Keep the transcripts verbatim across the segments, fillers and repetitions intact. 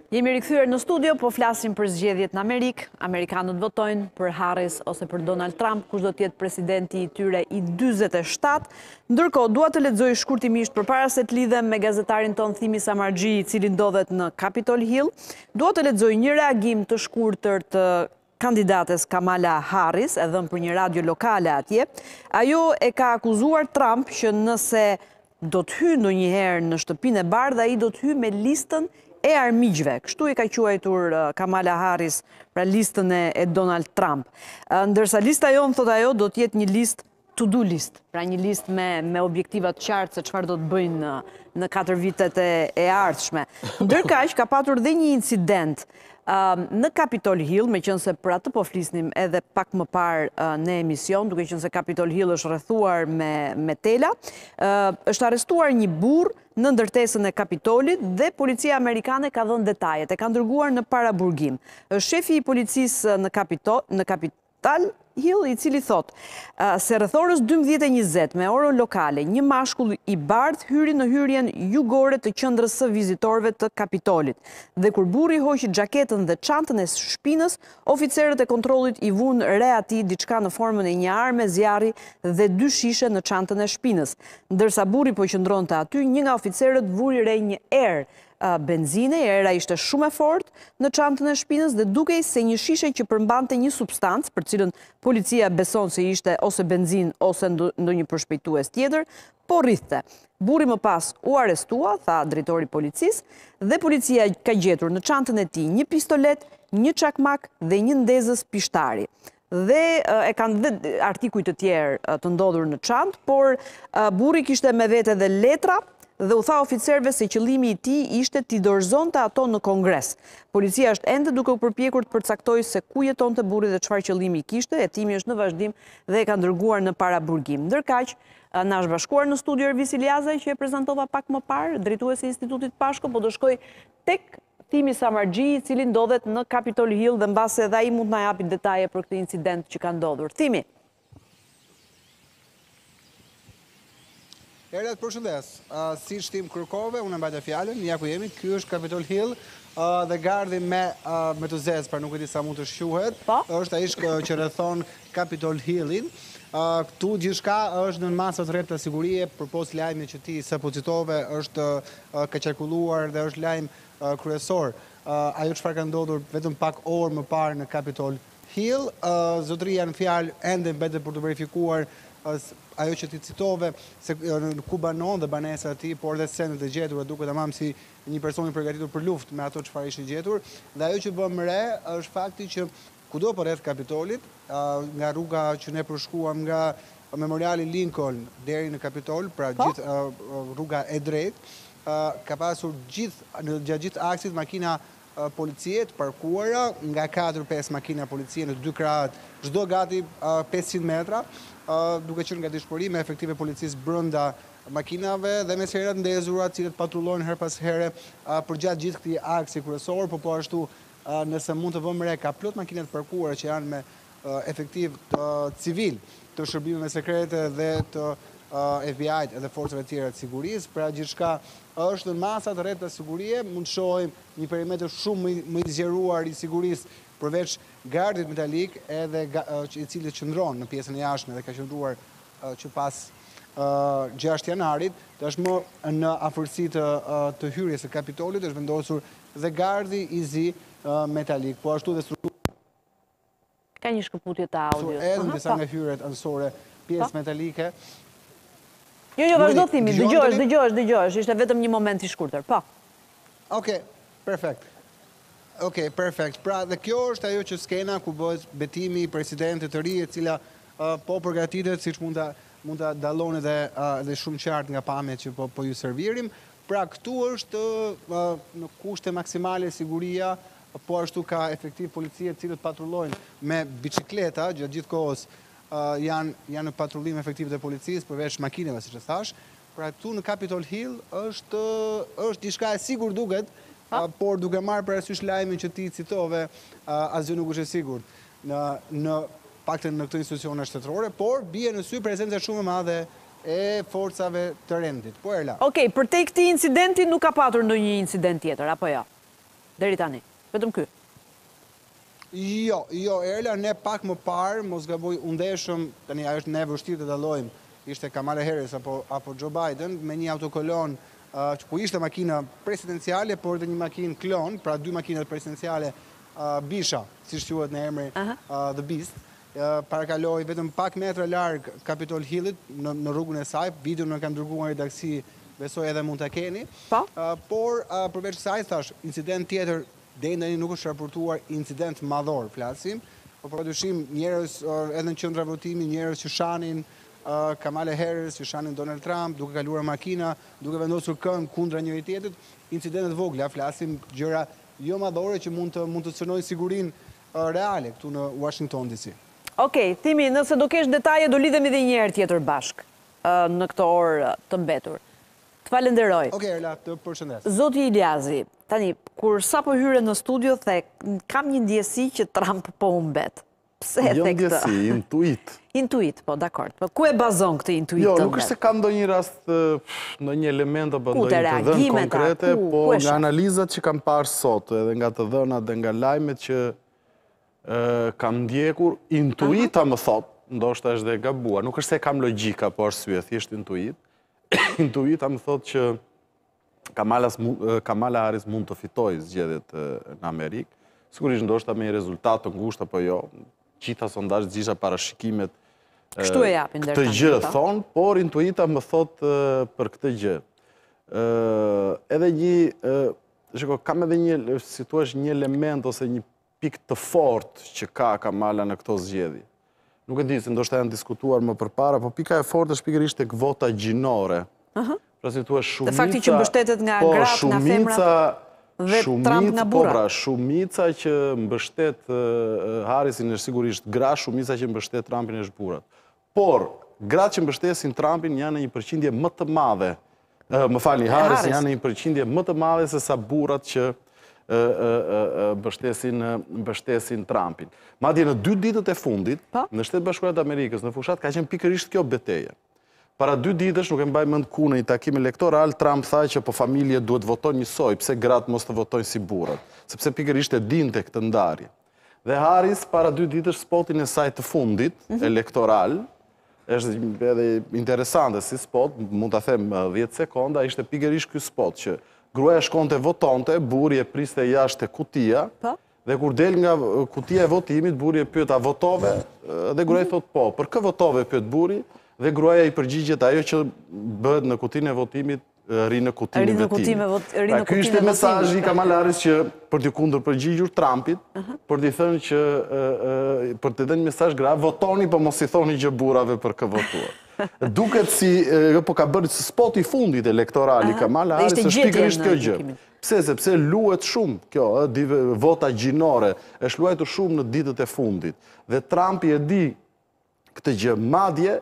Jemi rikthyer në studio, po flasim për zgjedhjet në Amerikë. Amerikanët votojnë për Harris ose për Donald Trump, kush do të jetë presidenti i tyre i dyzet e shtatë. Ndërkohë, dua të lexoj shkurtimisht përpara se të lidhem me gazetarin ton Thimi Samarxhi, i cili ndodhet në Capitol Hill. Dua të lexoj një reagim të shkurtër të kandidates Kamala Harris, e dhënë për një radio lokale atje. Ajo e ka akuzuar Trump që nëse do të hyjë ndonjëherë në shtëpinë e bardhë, ai do të hyjë me listën e armiqve. Kështu i ka quajtur Kamala Harris, pra listën e Donald Trump. Ndërsa lista jonë, thot ajo, do të jetë një listë to-do list, pra një listë me, me objektivat qartë se çfarë do të bëjnë në, në katër vitet e, e ardhshme. Ndërkaq, ka patur dhe një incident uh, në Capitol Hill, me qënë se për atë po flisnim edhe pak më parë uh, në emision, duke qënë se Capitol Hill është rrethuar me, me tela, uh, është arrestuar një burr në ndërtesën e Kapitolit dhe policia amerikane ka dhënë detajet, e ka dërguar në paraburgim. Shefi i policisë në Kapitol, në Capital Hill, i cili thot se rreth orës dymbëdhjetë e njëzet me orën lokale, një mashkull i bardhë hyri në hyrjen jugore të qendrës së vizitorëve të Kapitolit. Dhe kur burri hoqi xhaketën dhe çantën e shpinës, oficerët e kontrollit i vunë re atij diçka në formën e një arme zjarri dhe dy shishe në çantën e shpinës. Ndërsa burri po qëndronte aty, një nga oficerët vuri re një erë benzine, era ishte shumë e fortë në çantën e shpinës dhe dukej se një shishe që përmbante një substancë, për cilën policia beson se ishte ose benzinë ose ndonjë përshpejtues tjetër, po rrithte. Burri më pas u arrestua, tha drejtori i policisë, dhe policia ka gjetur në çantën e tij një pistolet, një çakmak dhe një ndezës pishtari. Dhe e kanë dhe artikuj të tjerë të ndodhur në çantë, por burri kishte me vete dhe letra dhe u tha oficerëve se qëllimi i tij ishte t'i dorëzonte ato në Kongres. Policia është ende duke u përpjekur të përcaktojë se ku jetonte burri dhe çfarë qëllimi kishte. Hetimi është në vazhdim dhe e ka dërguar në paraburgim. Ndërkaq, na është bashkuar në studio Ervis Iliazaj, që e prezantova pak më parë, drejtuesi i Institutit Pashko, po do shkoj tek Thimi Samarxhi, i cili ndodhet në Capitol Hill dhe mbase edhe ai mund na japi detaje për këtë incident që ka ndodhur. Thimi. Erët, përshëndes, uh, si shtim kërkove, unë e mbajtë fjallën, ja ku jemi, ky është Capitol Hill, uh, dhe gardi me, uh, me të zezë, pra nuk e di sa mund të shquhet, është a ishkë që rrethon Capitol Hillin. Uh, këtu gjithçka është në masat rreth të sigurie, përpos lajmi që ti sa po citove, është uh, ka qarkulluar dhe është lajm uh, kryesor. Uh, ajo çfarë ka ndodhur vetëm pak orë më parë në Capitol Hill, uh, zotëria në fjalë ende mbetet për të verifikuar ajo që ti citove, se në ku banon dhe banesa e tij, por dhe sendet e gjetura duket tamam si një person i përgatitur për luftë me ato çfarë ishte gjetur. Dhe ajo që bëm re është fakti që kudo përreth Kapitolit, nga rruga që ne përshkuam nga Memoriali Lincoln deri në Kapitol, pra gjithë rruga e drejtë, ka pasur gjithë në gjatë gjithë aksit makina policie të parkuara, nga katër pesë makina policie në dy krahat, çdo gati pesëqind metra, duke qenë nga dishpërimi efektive policisë brenda makinave dhe me serat ndezura, të cilët patrullojnë her pas here përgjatë gjithë këtij aksi kryesor, por po ashtu nëse mund të vëmë re, ka plot makina të parkuara që janë me efektiv civil të shërbimeve sekrete dhe të F B I-t edhe forcave tjera të sigurisë, pra gjithçka është në masat rreth të sigurie, mund të shohim një perimetër shumë më i zgjeruar i sigurisë përveç gardit metalik edhe i cili qëndron në pjesën e jashtme dhe ka qëndruar që pas gjashtë janarit, tashmë më në afërsi të, të hyrjes së Kapitolit është vendosur dhe gardi i zi metalik, po ashtu dhe struktura. Ka një shkëputje të audio. Edhe në disa nga hyrjet anësore, pjesë metalike. Jo, jo, vazhdo Thimi, dëgjohesh, dëgjohesh, dëgjohesh, ishte vetëm një moment i shkurtër, po. Okej, perfekt. Okej, perfekt. Pra, dhe kjo është ajo që skena ku bëhet betimi i presidentit të ri, e cila po përgatitet, siç mund ta mund ta dalloni edhe edhe shumë qartë nga pamjet që po po ju servirim. Pra, këtu është në kushte maksimale siguria, po ashtu ka efektiv policie të cilët patrullojnë me bicikleta gjatë gjithë kohës. Uh, janë, janë në patrullim efektiv të policisë, përveç makineve, siç e thash. Pra këtu në Capitol Hill është, është diçka e sigurt duket, uh, por duke marrë parasysh lajmin që ti citove, uh, asgjë nuk është e sigurt në, në paktën në këto institucione shtetërore, por bie në sy prezenca shumë e madhe e forcave të rendit. Po Erla. Okej, për te këtij incidenti nuk ka patur ndonjë incident tjetër, apo jo? deri tani. Vetëm ky. Jo, jo, Erla, ne pak më parë, mos gaboj undeshëm, tani ajo është ne vështirë të dallojmë, ishte Kamala Harris apo, apo Joe Biden, me një autokolon, uh, që ku ishte makina presidenciale, por dhe një makinë klon, pra dy makinat presidenciale, uh, Bisha, si shquhet në emri uh, The Beast, uh, parakaloi vetëm pak metra larg Capitol Hillit, në, në rrugën e saj, video në kam dërguar në redaksi, besoj edhe mund ta keni, uh, por uh, përveç kësaj thash, incident tjetër, deri tani nuk është raportuar incident madhor, flasim, por padyshim njerëz edhe në qendra votimi, njerëz që shanin uh, Kamala Harris, që shanin Donald Trump, duke kaluar makina, duke vendosur këmbë kundra njëri tjetrit, incidentet vogla, flasim gjëra jo madhore që mund të mund të cënojnë sigurinë uh, reale këtu në Washington D C. Okej, Thimi, nëse do kesh detaje do lidhemi edhe një herë tjetër bashk uh, në këtë orë të mbetur. Të falenderoj. Okej, Erla, të përshëndes. Zoti Iliazi, tani, kur sa po hyre në studio, the, kam një ndjesi që Trump po humbet. Pse e the këtë? Jo ndjesi, intuit. Intuit, po, dakord. Po, ku e bazon këtë intuit? Jo, nuk është se kam do një rast, në një element apo Ku do të një të dhënë reagimet, konkrete, ku- po ku e nga shoh? analizat që kam parë sot, edhe nga të dhënat dhe nga lajmet që e, kam ndjekur, intuita më thot, ndoshta është dhe gabuar, nuk është se kam logjika, po arsye, thjesht intuit. Intuita më thot që Kamala, Kamala Harris mund të fitojë zgjedhjet në Amerikë. Sigurisht ndoshta me një rezultat të ngushtë apo jo. Gjitha sondazhet, gjitha parashikimet Kështu e japin deri këtë tani, gjë po. thon, por intuita më thot për këtë gjë. Edhe një, shiko, kam edhe një, si thua, një element ose një pikë të fortë që ka Kamala në këto zgjedhje. Nuk e di se ndoshta janë diskutuar më përpara, po pika e fortë është pikërisht tek vota gjinore. Pra si thua, shumica... Dhe fakti që mbështetet nga gratë, nga femrat dhe Trump nga burrat. Po pra, shumica që mbështet Harrisin është sigurisht gra, shumica që mbështet Trumpin është burrat. Por, gratë që mbështesin Trumpin janë në një përqindje më të madhe, më falni, Harrisin janë në një përqindje më të madhe se sa burrat që mbështesin Trumpin. Madje në dy ditët e fundit, në Shtetet Bashkuara të Amerikës, në fushat, ka qenë pikërisht kjo betejë. Para dy ditësh, nuk e mbaj mend ku, në një takim elektoral, Trump tha që po familje duhet votojnë njësoj, pse gratë mos të votojnë si burrat, sepse pikërisht e dinte këtë ndarje. Dhe Harris, para dy ditësh, spotin e saj të fundit, elektoral, është edhe interesante si spot, mund të them dhjetë sekonda, ishte pikërisht ky spot që gruaja shkonte votonte, burri e priste jashtë e kutia, dhe kur del nga kutia e votimit, burri e pyet a votove, dhe gruaja thot po, për kë votove pyet burri, dhe gruaja i përgjigjet ajo që bëhet në kutinë e votimit, ri në kutinë e votimit. Pra ky ishte mesazhi i Kamala Harris që për të kundër përgjigjur Trumpit, për t'i thënë që për të dhënë mesazh grave, votoni po mos i thoni gjë burrave për kë votuar. Duket si po ka bërë spoti i fundit elektoral i Kamala Harris është pikërisht kjo gjë. Pse? Sepse luhet shumë kjo, vota gjinore, është luajtur shumë në ditët e fundit. Dhe Trumpi e di këtë gjë, madje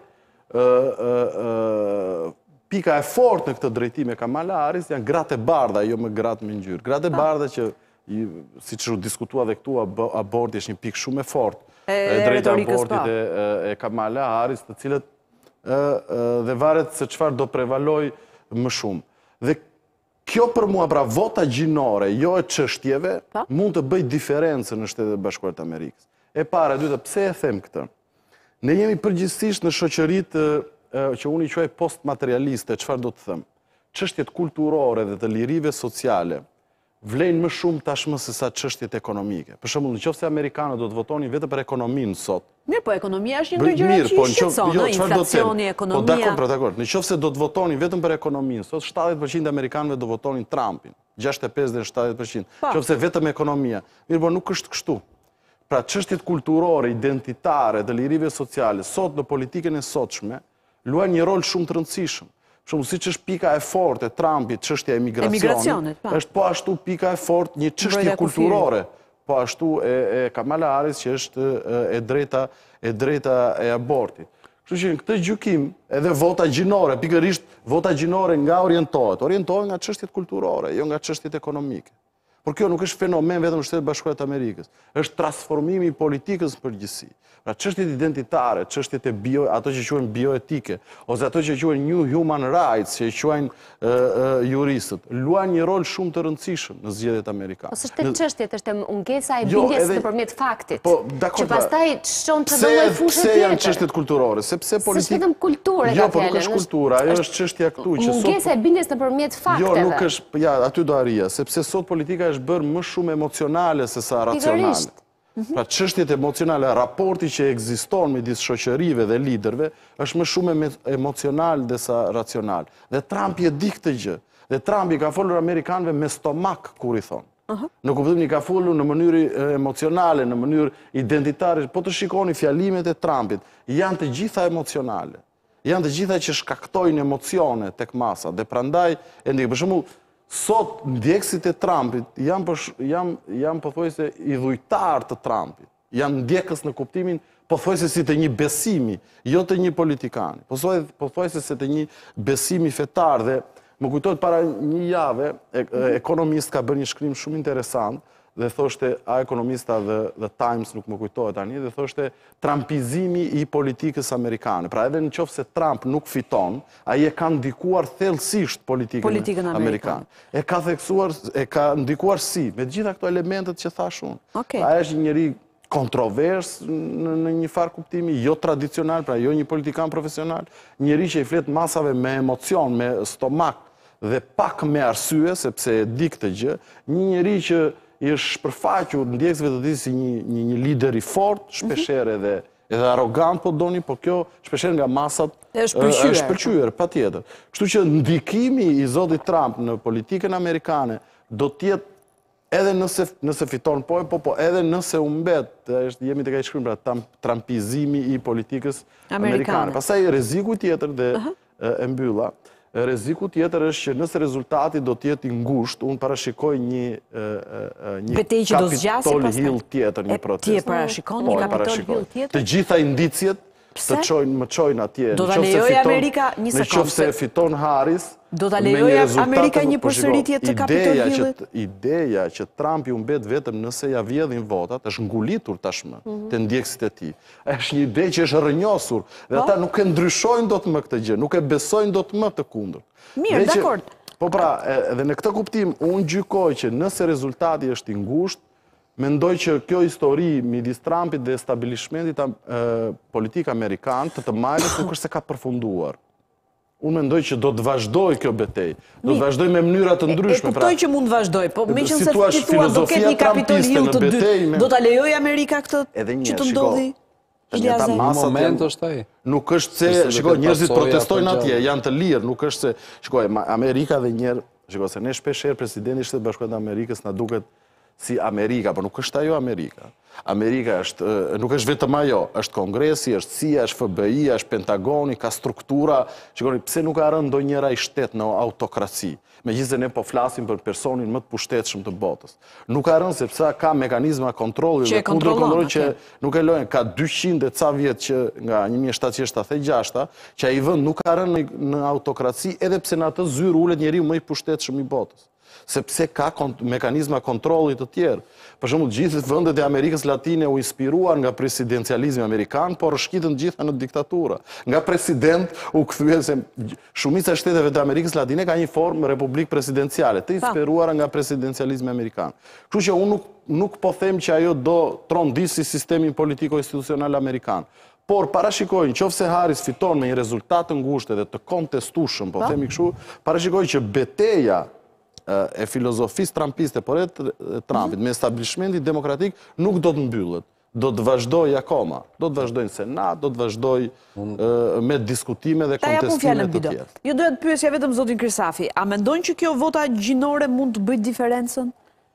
pika e fortë në këtë drejtim e Kamala Harris janë gratë e bardha, jo me gratë me ngjyrë. Gratë e bardha që, si që diskutua dhe këtu, aborti është një pikë shumë e fortë e drejta abortit e Kamala Harris, të cilët dhe varet se çfarë do prevaloj më shumë. Dhe kjo për mua, pra vota gjinore, jo e çështjeve, mund të bëj diferencën në Shtetet Bashkuara të Amerikës. E para, e dyta, pse e them këtë? Ne jemi përgjithsisht në shoqëritë që unë i quaj postmaterialiste, çfarë do të them? Çështjet kulturore dhe të lirive sociale vlejnë më shumë tashmë se sa çështjet ekonomike. Për shembull, nëse amerikanët do të votonin vetëm për ekonominë sot. Mirë, po ekonomia është një ndër gjërat që i shqetëson, inflacioni, ekonomia. Po dakor, pra dakor. Nëse do të votonin vetëm për ekonominë sot, shtatëdhjetë përqind e amerikanëve do votonin Trumpin, gjashtëdhjetë e pesë deri në shtatëdhjetë përqind. Nëse vetëm ekonomia. Mirë, po nuk është kështu. Pra çështjet kulturore, identitare, të lirive sociale, sot në politikën e sotshme, luajnë një rol shumë të rëndësishëm. Shumë siç është pika e fortë e Trumpit, çështja e emigracionit, është po ashtu pika e fortë një çështje kulturore, po ashtu e Kamala Harris që është e drejta e drejta e abortit. Kështu që në këtë gjykim, edhe vota gjinore, pikërisht vota gjinore nga orientohet, orientohet nga çështjet kulturore, jo nga çështjet ekonomike. Por kjo nuk është fenomen vetëm në Shtetet Bashkuara të Amerikës, është transformimi i politikës në përgjithësi. Pra çështjet identitare, çështjet e bio, ato që quhen bioetike, ose ato që quhen New Human Rights, që quajnë juristët, luajnë një rol shumë të rëndësishëm në zgjedhjet amerikane. Ose është çështjet, është mungesa e bindjes nëpërmjet faktit. Po, që pastaj çon të bëjë fushë tjetër. Pse janë çështjet kulturore? Sepse politika. S'është vetëm kulturë, jo, po nuk është kultura, ajo është çështja këtu që sot. Mungesa e bindjes nëpërmjet fakteve. Jo, nuk është, ja, aty do arria, sepse sot politika është bërë më shumë emocionale se sa racionale. Pra çështjet emocionale, raporti që ekziston midis shoqërive dhe liderëve është më shumë emocional dhe sa racional. Dhe Trumpi e di këtë gjë. Dhe Trumpi ka folur amerikanëve me stomak kur i thonë. Në kuptimin i ka folur në mënyrë emocionale, në mënyrë identitare, po të shikoni fjalimet e Trumpit, janë të gjitha emocionale. Janë të gjitha që shkaktojnë emocione tek masa dhe prandaj e ndikë. Për shembull, sot ndjekësit e Trumpit janë pothuajse idhujtar të Trumpit. Janë ndjekës në kuptimin pothuajse si të një besimi, jo të një politikani. Pothuajse si të një besimi fetar dhe më kujtojtë para një jave, ekonomist ka bërë një shkrim shumë interesant dhe thoshte, a ekonomista dhe The Times nuk më kujtojtë tani, dhe thoshte trumpizimi i politikës amerikane. Pra edhe në qoftë se Trump nuk fiton, a i e ka ndikuar thellësisht politikën amerikane. E ka theksuar, e ka ndikuar si, me gjitha këto elementet që thash unë. A e është njëri kontrovers në një farë kuptimi, jo tradicional, pra jo një politikan profesional, njëri që i flet masave me emocion, me stomak dhe pak me arsye, sepse e di këtë gjë, një njëri që i është shpërfaqur ndjekësve të tij si një lider i fortë, shpeshherë edhe edhe arrogant po doni, por kjo shpeshherë nga masat është pëlqyer, patjetër. Kështu që ndikimi i zotit Trump në politikën amerikane do të jetë edhe nëse nëse fiton po po po edhe nëse u mbet, është jemi tek ai shkrim pra trumpizimi i politikës amerikane. Pastaj rreziku tjetër dhe e mbylla. Rreziku tjetër është që nëse rezultati do të jetë i ngushtë, unë parashikoj një një Capitol Hill tjetër, një protestë. Ti e parashikon një Capitol Hill tjetër? Të gjitha indicjet të çojnë më çojnë atje. Do ta lejojë Amerika një sekondë. Nëse fiton Harris, do ta lejojë Amerika një përsëritje të Capitol Hillit? Ideja që Trumpi u mbet vetëm nëse ja vjedhin votat është ngulitur tashmë te ndjekësit e tij. Është një ide që është rrënjosur dhe ata nuk e ndryshojnë dot më këtë gjë, nuk e besojnë dot më të kundërt. Mirë, dakord. Po pra, edhe në këtë kuptim unë gjykoj që nëse rezultati është i ngushtë, mendoj që kjo histori midis Trumpit dhe establishmentit politik amerikan të të majtës nuk është se ka përfunduar. Unë mendoj që do të vazhdoj kjo betej. Do të vazhdoj me mënyra të ndryshme. E kuptoj që mund të vazhdoj, po me qënë se ti thua do ketë një Capitol Hill të dytë, do të lejoj Amerika këtë që të ndodhi? Në moment është ai. Nuk është se, shikoj, njerëzit protestojnë atje, janë të lirë, nuk është se, shikoj, Amerika dhe njerë, shikoj, se ne shpeshherë presidenti i Shtetit Bashkuar të Amerikës na duket si Amerika, por nuk është ajo Amerika. Amerika është, nuk është vetëm ajo, është Kongresi, është C I A, është F B I, është Pentagoni, ka struktura, shikoni, pse nuk ka rënë ndonjëra i shtet në autokraci, megjithëse ne po flasim për personin më të pushtetshëm të botës. Nuk ka rënë sepse ka mekanizma kontrolli dhe kundërkontrolli që nuk e lojnë, ka dyqind e ca vjet që nga një mijë e shtatëqind e shtatëdhjetë e gjashta, që ai vend nuk ka rënë në autokraci edhe pse në atë zyrë ulet njeriu më i pushtetshëm i botës. Sepse ka mekanizma kontrollit të tjerë. Për shembull, gjithë vendet e Amerikës Latine u inspiruan nga presidencializmi amerikan, por shkitën gjitha në diktatura. Nga president u kthyen se shumica e shteteve të Amerikës Latine ka një formë republik presidenciale, të inspiruara nga presidencializmi amerikan. Kështu që unë nuk, nuk po them që ajo do trondisi sistemin politiko-institucional amerikan. Por parashikoj, nëse Harris fiton me një rezultat të ngushtë dhe të kontestueshëm, po themi kështu, parashikoj që betejë e filozofisë trumpiste, por e Trumpit, me establishmentin demokratik, nuk do të mbyllet. Do të vazhdoj akoma. Do të vazhdoj në Senat, do të vazhdoj me diskutime dhe kontestime të tjera. Jo doja të pyesja vetëm zotin Krisafi, a mendojnë që kjo vota gjinore mund të bëjë diferencën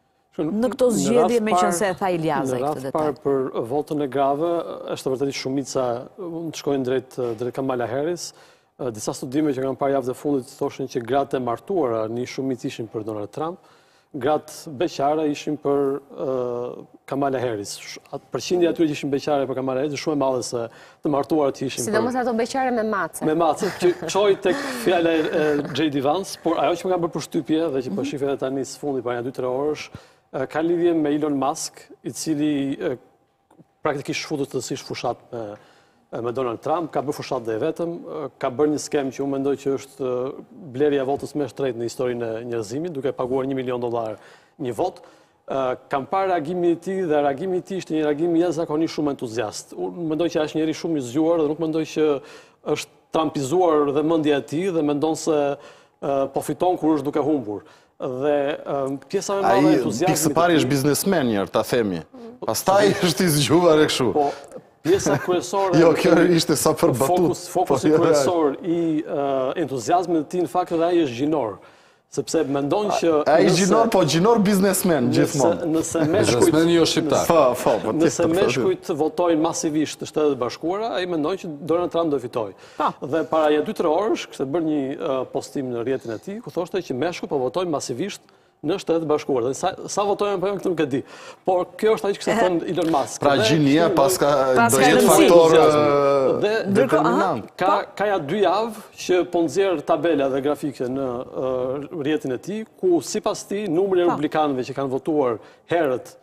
në këto zgjedhje, me qenë se e tha Iliaza këtë detaj? Në radhë parë për votën e grave, është vërtet shumica mund të shkojnë drejt drejt Kamala Harris. Disa studime që kanë parë javë dhe fundit thoshin që gratë e martuara një shumicë ishin për Donald Trump, gratë beqare ishin për Kamala Harris. Përqindja atyre që ishin beqare për Kamala Harris shumë e madhe se të martuarat ishin për... Sidomos ato beqare me mace. Me mace, që çoj tek fjala e J D Vance, por ajo që më ka bërë përshtypje dhe që po shih edhe tani së fundi para dy tre orësh, ka lidhje me Elon Musk, i cili praktikisht shfutur tësisht fushat me, me Donald Trump, ka bërë fushat dhe vetëm, ka bërë një skem që unë mendoj që është blerja votës më e shtrenjtë në historinë e njerëzimit, duke paguar një milion dollar një vot. Kam parë reagimin e tij dhe reagimi i tij ishte një reagim jashtëzakonisht shumë entuziast. Unë mendoj që është njeri shumë i zgjuar dhe nuk mendoj që është trampizuar dhe mendja e tij dhe mendon se po fiton kur është duke humbur. Dhe pjesa më e madhe e entuziazmit. Ai pikë së pari është biznesmen njërë, ta themi. Pastaj është i zgjuar e kështu. Po, pjesa kryesore. Jo, kjo ishte sa për batut. Fokusi kryesor i entuziazmit të tij në fakt edhe ai është gjinor. Sepse mendon që... A i gjinor, po gjinor biznesmen, gjithmonë. Nëse biznesmen jo shqiptar. Nëse meshkujt votojnë masivisht të Shtetet Bashkuara, a i mendon që Donald Trump do fitoj. Dhe para një dy tre orësh, kështë bërë një postim në rjetin e tij, ku thoshte që meshkuj po votojnë masivisht në Shtetet Bashkuara. Dhe sa votojnë për këtë nuk e di. Por kjo është ai që kështë thënë Elon Musk. Pra gjinia paska do jetë faktor determinant. Ka ja dy javë që po nxjerr tabela dhe grafike në rjetin e tij, ku sipas tij numri i republikanëve që kanë votuar herët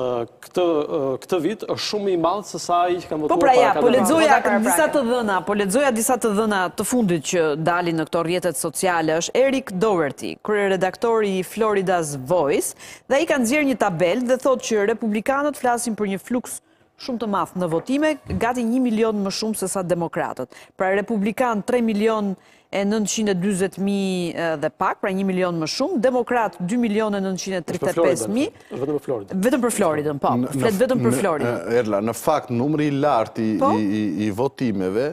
këtë vit është shumë i madh se sa ai që kanë votuar para katër. Po pra ja, po lexoja disa të dhëna, po lexoja disa të dhëna të fundit që dalin në këto rrjetet sociale. Është Eric Doherty, kryeredaktori i Florida's Voice, dhe ai ka nxjerrë një tabelë dhe thotë që republikanët flasin për një fluks shumë të madh në votime, gati një milion më shumë se sa demokratët. Pra republikan tre milion e nëntëqind e dyzet mijë dhe pak, pra një milion më shumë, demokrat dy milion e nëntëqind e tridhjet e pesë mijë. Vetëm për Floridën. Vetëm për Floridën, po. Flet vetëm për Floridën. Erla, në fakt, numri i lartë i votimeve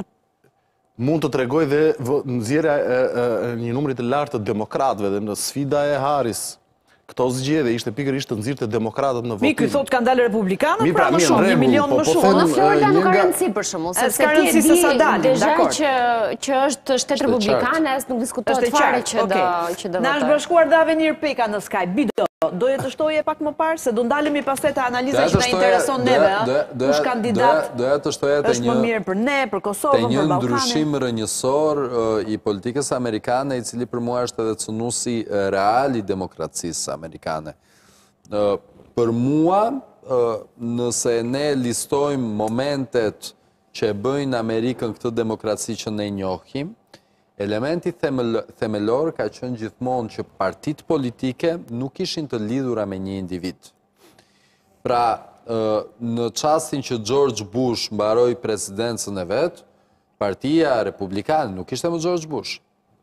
mund të tregoj dhe nxjerrja një numri të lartë të demokratëve dhe në sfida e Harris. Këto zgjedhje ishte pikërisht të nxirrte demokratët në votim. Mi, ky thot kanë dalë republikanët, pra më shumë, një milion më shumë. Në Florida nuk ka rëndësi për shembull, sepse ti e di deja që është shtet republikane, as nuk diskutohet fare që do që do. Na është bashkuar dhe Avenir Peka në Skype. Bido, doje të shtoje pak më parë se do ndalemi pastaj te analiza që na intereson neve, kush kandidat. Doja të shtoje te një është më mirë për ne, për Kosovën, për Ballkanin. Një ndryshim rrënjësor i politikës amerikane, i cili për mua është edhe cënuesi real i demokracisë amerikane. Për mua, nëse ne listojmë momentet që e bëjnë Amerikën këtë demokraci që ne njohim, elementi themelor ka qenë gjithmonë që partitë politike nuk ishin të lidhura me një individ. Pra, në çastin që George Bush mbaroi presidencën e vet, Partia Republikane nuk ishte më George Bush.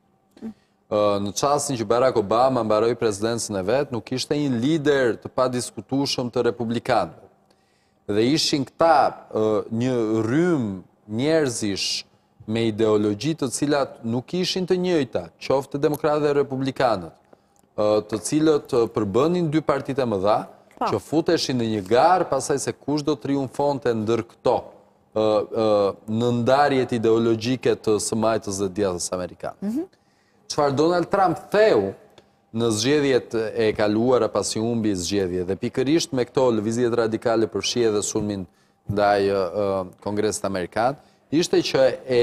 Në çastin që Barack Obama mbaroi presidencën e vet, nuk ishte një lider të padiskutueshëm të republikanëve. Dhe ishin këta një rrym njerëzish me ideologji të cilat nuk ishin të njëjta, qoftë demokratë dhe republikanët, të cilët përbënin dy partitë e mëdha, që futeshin në një garë pasaj se kush do triumfonte ndër këto në ndarjet ideologjike të së majtës dhe djathtas amerikanë. Çfarë Donald Trump theu në zgjedhjet e kaluara pasi humbi zgjedhje dhe pikërisht me këto lëvizjet radikale përfshi edhe sulmin ndaj Kongresit Amerikan, ishte që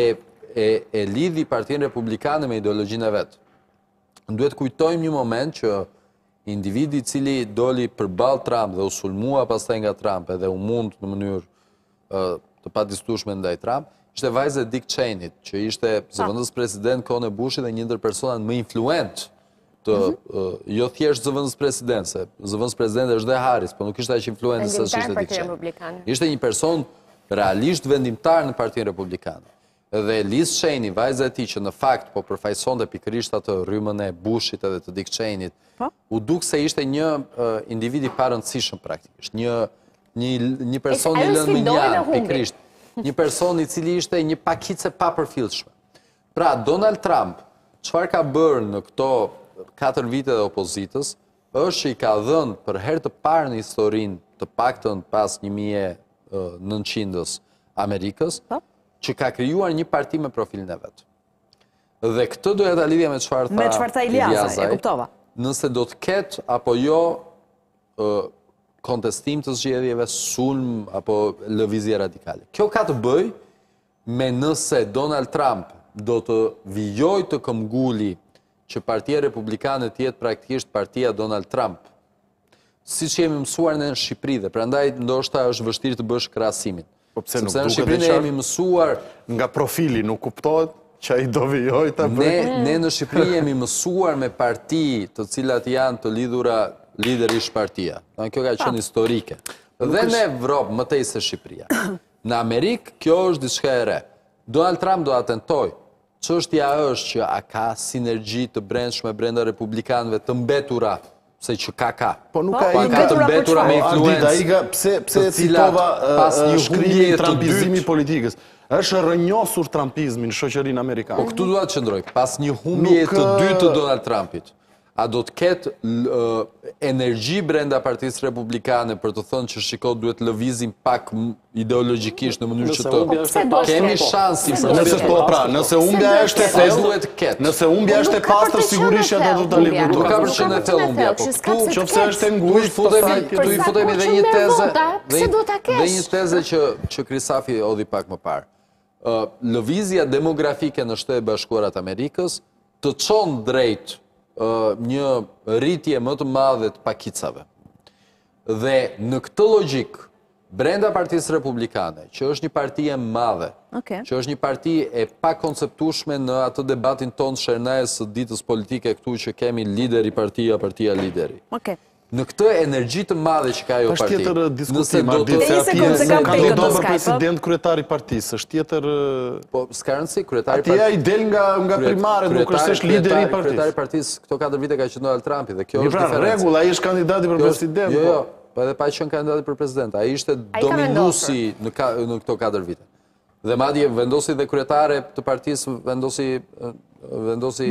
e lidhi Partinë Republikane me ideologjinë e vet. Duhet kujtojmë një moment që individi i cili doli përballë Trump dhe u sulmua pastaj nga Trump edhe u mund në mënyrë të padiskutueshme ndaj Trump, ishte vajza e Dick Cheney, që ishte zëvendës president kohën e Bushit dhe një ndër personat më influent të jo thjesht zëvendës president, se zëvendës president është dhe Harris, por nuk ishte aq influent sa ishte Dick Cheney. Ishte një person realisht vendimtar në Partinë Republikane. Dhe Liz Cheney, vajza e tij që në fakt po përfaqësonte pikërisht atë rrymën e Bushit edhe të Dick Cheneyt, u duk se ishte një individ i parëndësishëm praktikisht, një një person i lënë më njanë pikërisht. Një person i cili ishte një pakicë pa përfillshme. Pra, Donald Trump, çfarë ka bërë në këto katër vite dhe opozitës, është që i ka dhënë për herë të parë në historinë, të paktën pas një mijë e nëntëqindës Amerikës, që ka krijuar një parti me profilin e vet. Dhe këtë doja ta lidhja me çfarë tha me çfarë tha Iliasa, e kuptova. Nëse do të ketë apo jo kontestim të zgjedhjeve, sulm apo lëvizje radikale. Kjo ka të bëj me nëse Donald Trump do të vijoj të këmbguli që Partia Republikane të jetë praktikisht partia Donald Trump, si që jemi mësuar në Shqipëri dhe prandaj ndoshta është vështirë të bësh krahasimin. Sepse në Shqipëri ne jemi mësuar nga profili nuk kuptohet që ai do vijoj ta bëjë. Ne në Shqipëri jemi mësuar me parti të cilat janë të lidhura liderish partia. Kjo ka qenë historike. Dhe në Evropë më tej se Shqipëria. Në Amerikë kjo është diçka e re. Donald Trump do atentoj. Çështja është që a ka sinergji të brendshme brenda republikanëve të mbetura, se që ka ka. Po nuk ka ka të mbetura me influencë. Pse pse citova shkrimin e trumpizmit politikës. Është rrënjosur trumpizmi në shoqërinë amerikane. Po këtu dua të qëndroj. Pas një humbje të dytë të Donald Trumpit, a do të ketë energji brenda Partisë Republikane për të thënë që shiko duhet lëvizim pak ideologjikisht në mënyrë që të kemi shansin për nëse po pra, nëse humbja është e thellë, nëse humbja është e pastër sigurisht që do ta lëvizojmë. Nuk ka përqendë e thellë humbja, po këtu nëse është e ngusht, këtu i futemi edhe një tezë, dhe një tezë që që Krisafi odhi pak më parë. Lëvizja demografike në Shtetet Bashkuara të Amerikës të çon drejt një rritje më të madhe të pakicave. Dhe në këtë logjik, brenda Partisë Republikane, që është një parti e madhe, që është një parti e pakonceptueshme në atë debatin tonë shernajës së ditës politike këtu që kemi lideri partia, partia lideri. Në këtë energji të madhe që ka ajo parti. Është tjetër diskutim, Ardit, se atje kandidon për president kryetari partisë, është tjetër... Po, s'ka rëndësi, kryetari partisë... Atje i del nga primaret, nuk është është lideri i partisë. Kryetari partisë, këto katër vite ka qenë Donald Trumpi, dhe kjo është diferencë. Rregull, ai është kandidati për president. Jo, jo, po edhe pa qenë kandidati për president, ai ishte dominuesi në këto katër vite. Dhe madje vendosi dhe kryetare të partisë, vendosi... vendosi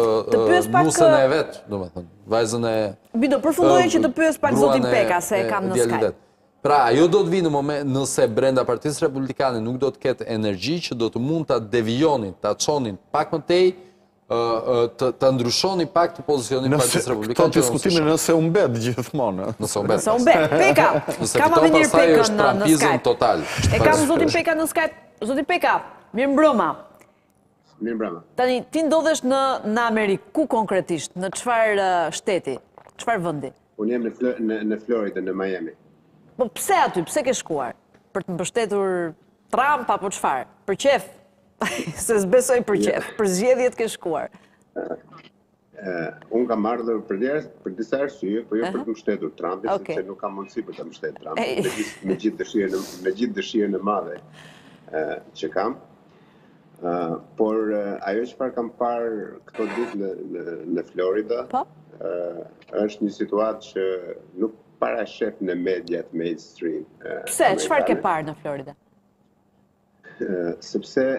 nusën e vetë, do me thënë, vajzën e... Bido, përfundoje që të pyes pak zotin Peka, se kam në Skype. Pra, ajo do të vi në moment nëse brenda Partisë Republikane nuk do të ketë energji që do të mund të devijonin, të qonin pak më tej, të ndryshonin pak të pozicionin Partisë Republikane. Këto diskutimin nëse umbet gjithmonë. Nëse umbet. Nëse umbet. Peka, kam avë njërë Pekën në Skype. E kam zotin Peka në Skype. Zotin Peka, mirë mbrëma. Mirë mbrëma. Tani, ti ndodhesh në Amerikë, ku konkretisht, në qëfar shteti, qëfar vëndi? Unë jem në Florida, në Miami. Po pse aty, pse ke shkuar? Për të mbështetur Trump, apo qëfar? Për qef? Se s'besoj për qef, për zgjedhjet ke shkuar. Unë kam ardhur për disa arsye, po jo për të mbështetur Trumpin, sepse nuk kam mundësi për të mbështetur Trumpin, me gjithë dëshirën e madhe që kam. Por ajo që farë kam parë këto ditë në Florida, është një situatë që nuk parashef në mediat mainstream. Pse? Çfarë ke parë në Florida? Sepse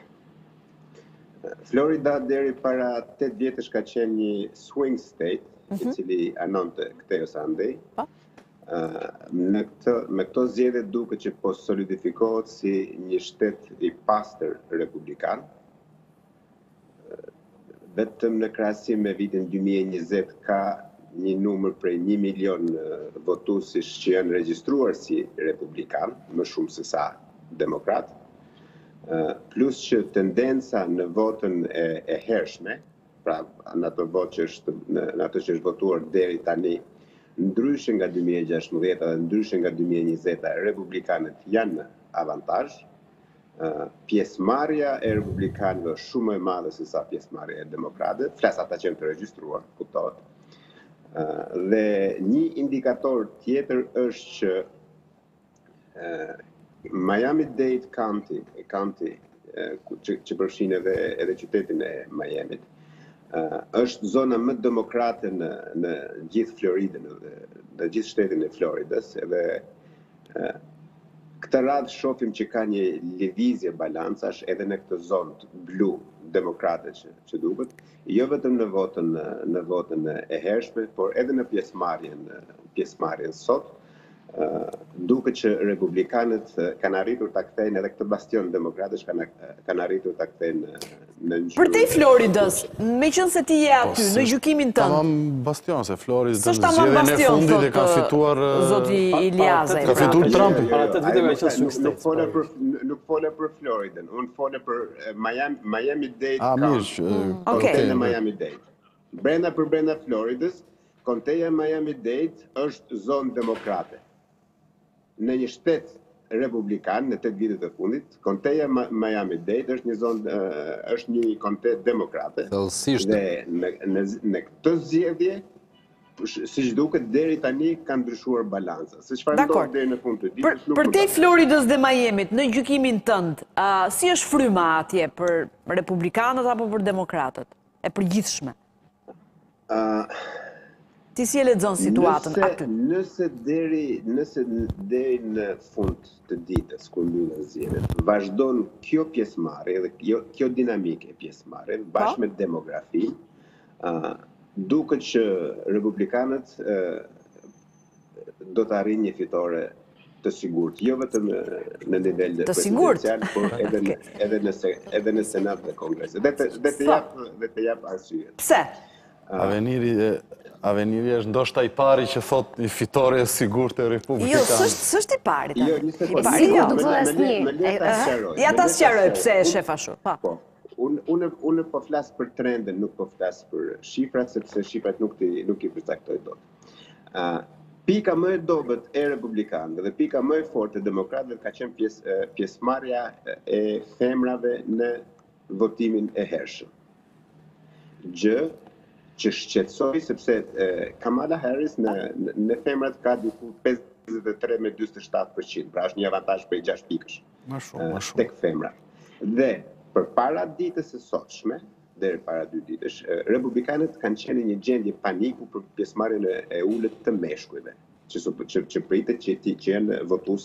Florida deri para tetë vjetësh ka qenë një swing state, i cili anonte këtë ose andej. Me këto zgjedhje duket që po solidifikohet si një shtet i pastër republikan. Vetëm në krahasim me vitin dy mijë e njëzet ka një numër prej një milion votuesish që janë regjistruar si republikan, më shumë se sa demokrat. Plus që tendenca në votën e hershme, pra në ato votë që është në ato që është votuar deri tani, ndryshe nga dy mijë e gjashtëdhjetë dhe ndryshe nga dy mijë e njëzet, republikanët janë në avantazh. Pjesëmarrja e republikanëve është shumë e madhe se sa pjesëmarrja e demokratëve, flas ata që janë të regjistruar, kuptohet. Dhe një indikator tjetër është që Miami-Dade County, County që përfshin edhe edhe qytetin e Miamit, është zona më demokrate në gjithë Floridën, në gjithë shtetin e Floridës, edhe këtë radhë shohim që ka një lëvizje balancash edhe në këtë zonë blu demokrate që duket, jo vetëm në votën në votën e hershme, por edhe në pjesëmarrjen pjesëmarrjen sot. Duket që republikanët kanë arritur ta kthejnë edhe këtë bastion demokratësh kanë arritur ta kthejnë në ngjyrë. Për te Floridës, meqense ti je aty në gjykimin tënd. Tamam bastion se Florida zgjedhjen e fundit e ka fituar zoti Iliazaj. Ka fituar Trumpi. Nuk fola për Floridën, unë fola për Miami-Dade. Ah, mirë. Okej, në Miami-Dade. Brenda për brenda Floridës konteja Miami-Dade është zonë demokrate. Në një shtet republikan në tetë vitet e fundit, konteja Miami-Dade është një zonë, është një kontet demokrate. Dhe në këtë zgjedhje, si që duket deri tani kanë ndryshuar balanca. Se çfarë ndodh deri në fund të ditës nuk. Për te Floridës dhe Miamit, në gjykimin tënd, si është fryma atje për republikanët apo për demokratët? E përgjithshme. Ti si e lexon situatën aty? Nëse deri nëse deri në fund të ditës kur mbyllen zgjedhjet, vazhdon kjo pjesëmarrje dhe kjo, kjo dinamike e pjesëmarrjes bashkë me demografinë, duket që republikanët do të arrijnë një fitore të sigurt, jo vetëm në nivel presidencial, por edhe në edhe në edhe në Senat dhe Kongres. Dhe të dhe të jap dhe të jap arsye. Pse? Aveniri Aveniri është ndoshta i pari që thot një fitore e sigurt e republikanëve. Jo, s'është i pari. Jo, një sekondë. Sigurt do të thotë asnjë. Ja ta sqaroj pse e shef ashtu. Po. Unë unë unë po flas për trendin, nuk po flas për shifrat, sepse shifrat nuk i nuk i përcaktoj dot. Ë Pika më e dobët e republikanëve dhe pika më e fortë e demokratëve ka qenë pjesë pjesëmarrja e femrave në votimin e hershëm. Gjë që shqetësoi sepse Kamala Harris në në femrat ka diku pesëdhjetë e tre me njëzet e shtatë përqind, pra është një avantazh për gjashtë pikësh. Më shumë, më shumë. Tek femrat. Dhe përpara ditës së sotshme, deri para dy ditësh, republikanët kanë qenë një gjendje paniku për pjesëmarrjen e ulët të meshkujve, që që, që pritet që ti qenë votues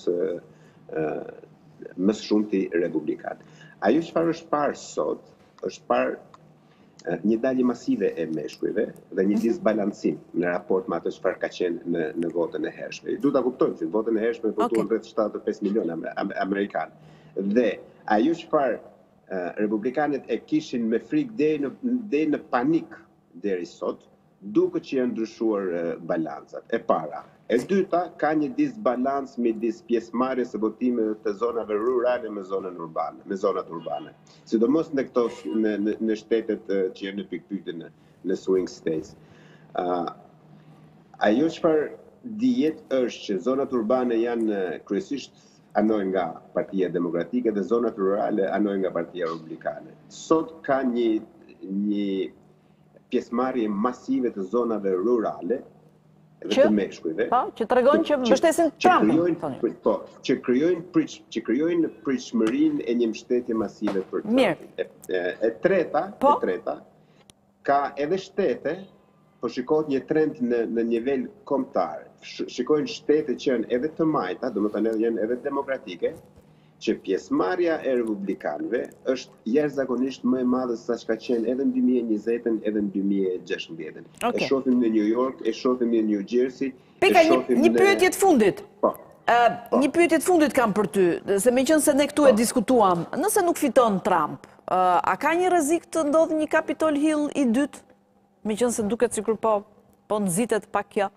më shumti republikan. Ajo çfarë është parë sot, është parë një dalje masive e meshkujve dhe një disbalancim në raport me atë çfarë ka qenë në në votën e hershme. Duhet ta kuptojmë që votën e hershme votuan rreth shtatëdhjetë e pesë milionë amerikanë. Dhe ajo çfarë republikanët e kishin me frikë deri në deri në panik deri sot, duket që janë ndryshuar balancat. E para. E dyta, ka një disbalans midis pjesëmarrjes së votimeve të zonave rurale me zonën urbane, me zonat urbane. Sidomos në këto në, në, në shtetet që janë në pikpyetje në, në swing states. Uh, ajo çfarë dihet është që zonat urbane janë kryesisht anojnë nga Partia Demokratike dhe zonat rurale anojnë nga Partia Republikane. Sot ka një një pjesëmarrje masive të zonave rurale dhe të meshkujve. Po, që tregon që mbështesin Trumpin. Po, që krijojnë që krijojnë pritshmërinë e një mbështetje masive për Trumpin. E, e, e treta, e treta, ka edhe shtete, po shikohet një trend në në nivel kombëtar. Shikojnë shtete që janë edhe të majta, domethënë janë edhe demokratike, që pjesëmarrja e republikanëve është jashtëzakonisht më e madhe se sa ka qenë edhe në dy mijë e njëzet edhe në dy mijë e gjashtëdhjetë. Okay. E shohim në New York, e shohim në New Jersey. Pika, një, një pyetje të fundit. Po. Uh, po. Një pyetje të fundit kam për ty, se meqense ne këtu po. e diskutuam, nëse nuk fiton Trump, uh, a ka një rrezik të ndodhë një Capitol Hill i dytë? Meqense duket sikur po po nxitet pak kjo.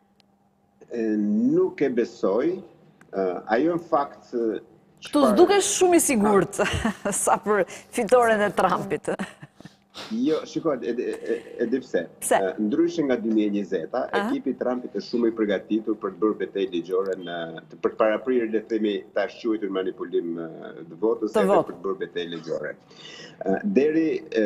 E, nuk e besoj. Uh, ajo në fakt Këtu s'dukesh shumë i sigurt sa për fitoren e Trumpit. Jo, shikoj, e di pse. Pse? Ndryshe nga dy mijë e njëzet, ekipi i Trumpit është shumë i përgatitur për të bërë betejë ligjore në për të paraprirë, le të themi, ta shquajtur manipulim të votës edhe për të bërë betejë ligjore. Deri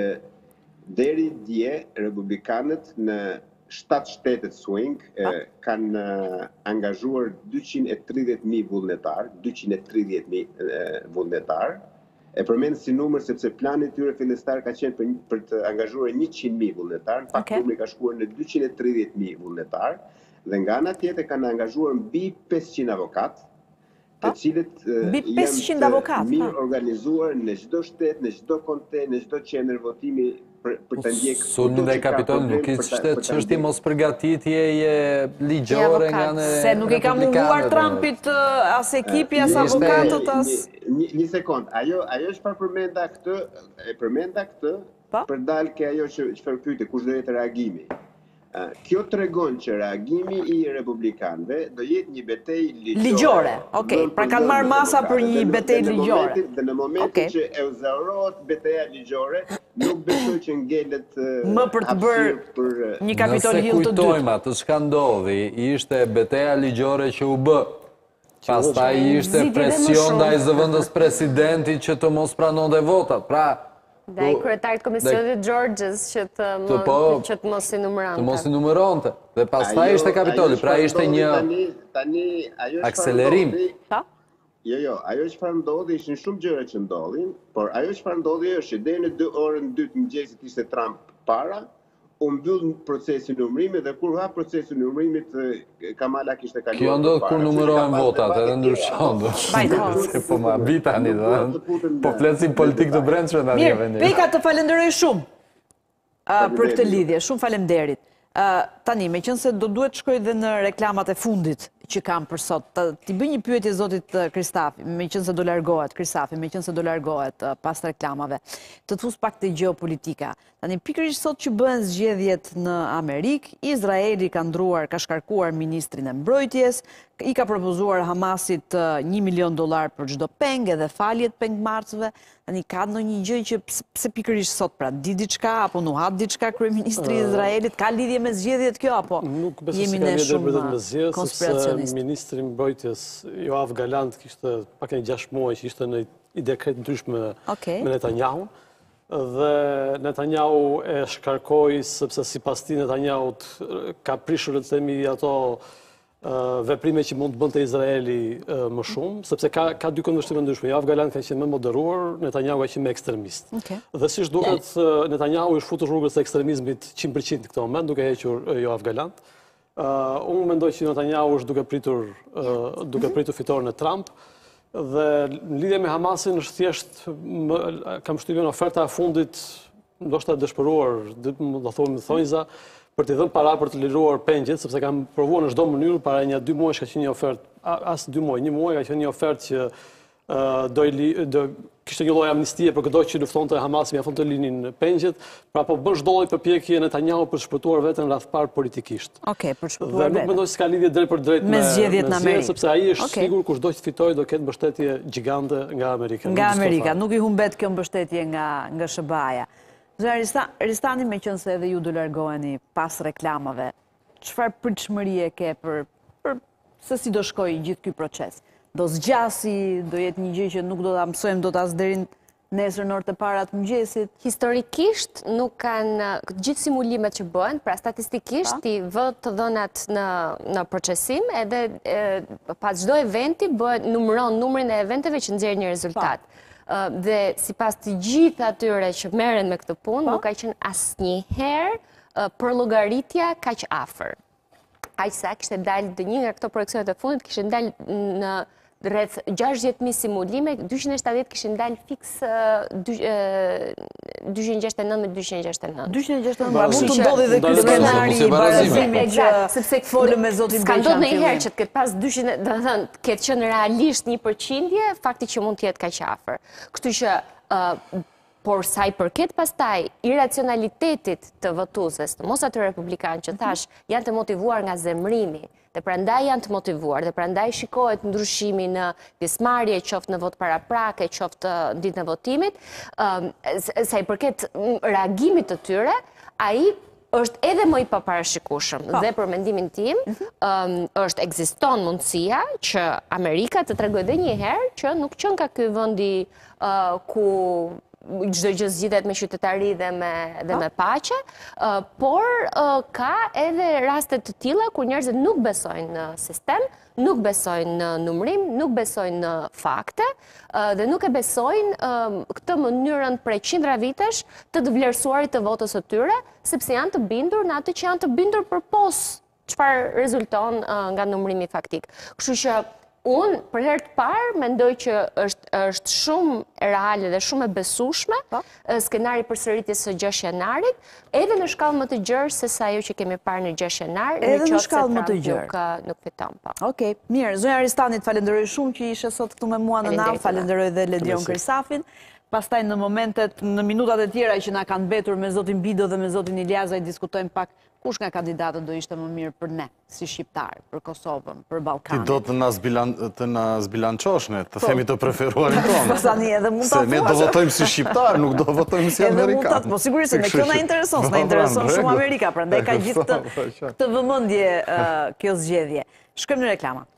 deri dje republikanët në shtatë shtetet swing kanë angazhuar dyqind e tridhjetë mijë vullnetar, dyqind e tridhjetë mijë vullnetar. E përmend si numër sepse plani i tyre fillestar ka qenë për, për të angazhuar njëqind mijë vullnetar, në fakt numri ka shkuar në dyqind e tridhjetë mijë vullnetar dhe nga ana tjetër kanë angazhuar mbi pesëqind avokat, të cilët janë mirë organizuar në çdo shtet, në çdo konte, në çdo qendër votimi për, për të ndjekë. Sulmi dhe Kapitol nuk ishte shtet çështje mos përgatitjeje ligjore nga në se nuk i ka munguar Trumpit as ekipi, as avokatët, as një, një sekond, ajo ajo çfarë përmenda këtë, e përmenda këtë për dalë ke ajo që çfarë pyeti kush do jetë reagimi. Kjo të regon që reagimi i republikanëve do jetë një betej ligjore. Ligjore, okej. Pra kanë marrë masa për një betej ligjore. Dhe në momentin që e uzarohet beteja ligjore, nuk besoj që ngelet më për të bërë një Capitol Hill të dytë. Nëse kujtojmë atë çka ndodhi, ishte beteja ligjore që u bë. Pastaj ishte presion ndaj zëvendës presidentit që të mos pranonte votat. Pra, dhe i kryetarit Komisionit Georges që të mos i numëronte. Të mos i numëronte. Dhe pastaj ishte Kapitoli, pra ishte një akselerim. Jo, jo, ajo që farë ndodhi ishin shumë gjëra që ndodhin, por ajo që farë ndodhi është që deri në orën dytë mëngjesit ishte Trump para, u mbyll procesi numërimit dhe kur ha procesi numërimit Kamala kishte kaluar. Kjo ndodh kur numërohen votat, edhe ndryshon. Po ma bitani, po flesim politik të brendshme tani. Mirë, Peka, të falenderoj shumë për këtë lidhje, shumë faleminderit. Tani, me qënë se do duhet shkoj dhe në reklamat e fundit që kam për sot, t'i bëj një pyetje zotit Kristafi, me qënë se do largohet, Kristafi, me qënë se do largohet pas reklamave, të të fus pak të geopolitika. Tani, pikërisht sot që bëhen zgjedhjet në Amerikë, Izraeli ka ndruar, ka shkarkuar ministrin e mbrojtjes, i ka propozuar Hamasit një milion dolar për çdo peng edhe faljet pengmarrësve. Tani ka ndonjë gjë që pse pikërisht sot pra di diçka apo nuk ha diçka kryeministri i Izraelit, ka lidhje me zgjedhjet kjo apo jemi ne shumë konspiracionistë? Ministri i mbrojtjes Yoav Gallant kishte pak e gjashtë muaj që ishte në i dekret ndryshme me Netanyahu. Dhe Netanyahu e shkarkoi sepse sipas tij Netanyahut ka prishur të themi ato veprime që mund të bënte Izraeli më shumë, sepse ka dy këndvështrime ndryshme. Yoav Gallant ka qenë më moderuar, Netanyahu ka qenë më ekstremist. Dhe siç duket, Netanyahu është futur rrugës së ekstremizmit cent përqind në këtë moment, duke hequr Yoav Gallant. Unë mendoj që Netanyahu është duke pritur duke pritur fitoren e Trump. Dhe në lidhje me Hamasin është thjesht kam shtypjen oferta e fundit, ndoshta dëshpëruar, do thonë thonjza, për t'i dhënë para për të liruar pengjet, sepse kam provuar në çdo mënyrë para një dy muajsh ka qenë një ofertë, as dy muaj, një muaj ka qenë një ofertë që do kishte një lloj amnistie për çdo që luftonte Hamasi, mjafton të linin pengjet, pra po bën çdo lloj përpjekje Netanyahu për të shpëtuar veten rreth par politikisht. Okej, për të shpëtuar veten. Dhe nuk mendoj se ka lidhje drejt për drejt me zgjedhjet në Amerikë, sepse ai është sigur kur çdo të fitojë do ketë mbështetje gjigante nga Amerika. Nga Amerika, nuk i humbet kjo mbështetje nga nga S B A-ja. Zëra Ristani, me qënë se edhe ju do largoheni pas reklamave, çfarë pritshmërie ke për se si do shkojë gjithë ky proces? Do zgjasi, do jetë një gjë që nuk do ta mësojmë dot as deri nesër në orët e para të mëngjesit? Historikisht nuk kanë gjithë simulimet që bëhen, pra statistikisht i vë të dhënat në procesim, edhe pas çdo eventi bëhet numëron numrin e eventeve që nxjerrin një rezultat. Dhe si pas të gjithë atyre që merren me këtë punë, nuk ka qenë asnjëherë për llogaritja kaq afër. Aq sa kishte dalë dhe një nga këto projekcionet e fundit kishte dalë në rreth gjashtëdhjetë mijë simulime, dyqind e shtatëdhjetë kishin dalë fiks dyqind e gjashtëdhjetë e nëntë me dyqind e gjashtëdhjetë e nëntë. dyqind e gjashtëdhjetë e nëntë, mund të ndodhi dhe ky skenari i barazimit që sepse folëm me zotin Beqan. Ka ndodhur ndonjëherë që të ketë pas dyqind, do të thënë, ketë qenë realisht një përqindje, fakti që mund të jetë kaq afër. Kështu që por sa i përket pastaj iracionalitetit të votuesve, të mos atë republikanë që thash janë të motivuar nga zemrimi, dhe prandaj janë të motivuar, dhe prandaj shikohet ndryshimi në pjesëmarrje, qoftë në vot paraprake, qoftë ditën e votimit, sa i përket reagimit të tyre, ai është edhe më i paparashikueshëm. Dhe për mendimin tim, është ekziston mundësia që Amerika të tregojë edhe një herë që nuk qen ka ky vendi ku çdo gjë zgjidhet me qytetari dhe me dhe me paqe, por ka edhe raste të tilla kur njerëzit nuk besojnë në sistem, nuk besojnë në numërim, nuk besojnë në fakte dhe nuk e besojnë këtë mënyrën prej qindra vitesh të të vlerësuarit të votës së tyre, sepse janë të bindur në atë që janë të bindur përpos çfarë rezulton nga numërimi faktik. Kështu që unë, për herë të parë, mendoj që është shumë e reale dhe shumë e besueshme skenari përsëritjes së gjashtë janarit, edhe në shkallë më të gjerë se sa ajo që kemi parë në gjashtë janar, edhe në shkallë më të gjerë. Nuk fiton pa. Okej, mirë. Zonja Ristani, të falenderoj shumë që ishe sot këtu me mua në navë, falenderoj dhe Ledion Krisafin. pastaj në momentet, në minutat e tjera që na kanë betur me zotin Bido dhe me zotin Iljaza, i diskutojmë pak kush nga kandidatët do ishte më mirë për ne, si shqiptarë, për Kosovën, për Ballkanin. Ti do të na zbilanqosh ne, të themi të preferuarin tonë. Po sa një edhe mund të Se ne do votojmë si shqiptarë, nuk do votojmë si amerikanë. Po sigurisht, me kjo na intereson, na intereson shumë Amerika, prandaj ka gjithë këtë vëmendje kjo zgjedhje. Shkojmë në reklama.